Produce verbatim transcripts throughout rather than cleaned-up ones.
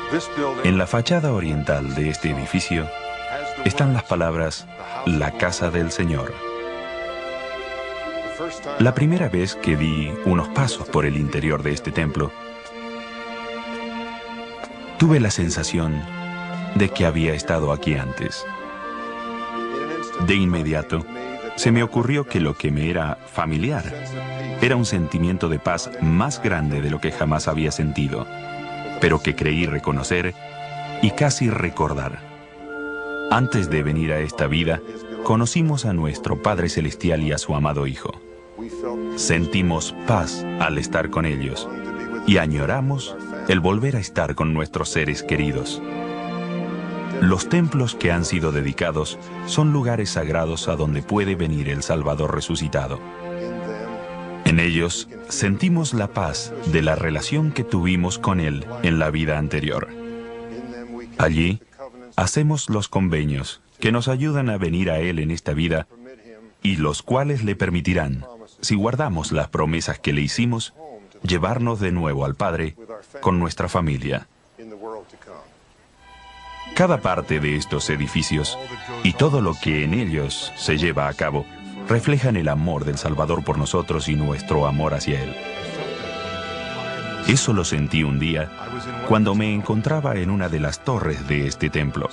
En la fachada oriental de este edificio están las palabras "La Casa del Señor". La primera vez que di unos pasos por el interior de este templo, tuve la sensación de que había estado aquí antes. De inmediato, se me ocurrió que lo que me era familiar era un sentimiento de paz más grande de lo que jamás había sentido, pero que creí reconocer y casi recordar. Antes de venir a esta vida, conocimos a nuestro Padre Celestial y a su amado Hijo. Sentimos paz al estar con ellos y añoramos el volver a estar con nuestros seres queridos. Los templos que han sido dedicados son lugares sagrados a donde puede venir el Salvador resucitado. En ellos sentimos la paz de la relación que tuvimos con Él en la vida anterior. Allí hacemos los convenios que nos ayudan a venir a Él en esta vida y los cuales le permitirán, si guardamos las promesas que le hicimos, llevarnos de nuevo al Padre con nuestra familia. Cada parte de estos edificios y todo lo que en ellos se lleva a cabo reflejan el amor del Salvador por nosotros y nuestro amor hacia Él. Eso lo sentí un día cuando me encontraba en una de las torres de este templo.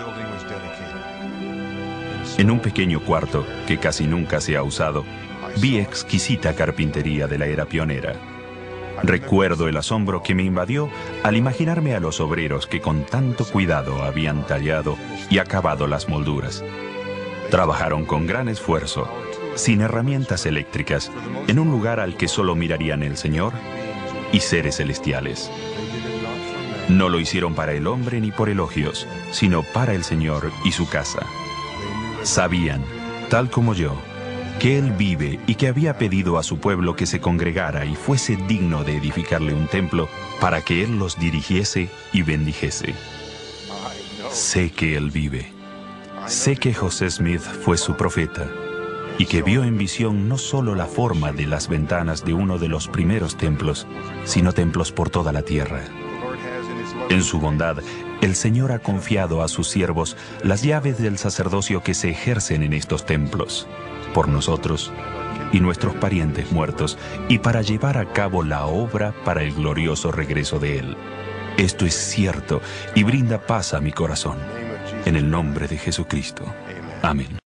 En un pequeño cuarto que casi nunca se ha usado, vi exquisita carpintería de la era pionera. Recuerdo el asombro que me invadió al imaginarme a los obreros que con tanto cuidado habían tallado y acabado las molduras. Trabajaron con gran esfuerzo, sin herramientas eléctricas, en un lugar al que solo mirarían el Señor y seres celestiales. No lo hicieron para el hombre ni por elogios, sino para el Señor y su casa. Sabían, tal como yo, que Él vive y que había pedido a su pueblo que se congregara y fuese digno de edificarle un templo para que Él los dirigiese y bendijese. Sé que Él vive. Sé que José Smith fue su profeta y que vio en visión no solo la forma de las ventanas de uno de los primeros templos, sino templos por toda la tierra. En su bondad, el Señor ha confiado a sus siervos las llaves del sacerdocio que se ejercen en estos templos, por nosotros y nuestros parientes muertos, y para llevar a cabo la obra para el glorioso regreso de Él. Esto es cierto y brinda paz a mi corazón. En el nombre de Jesucristo. Amén.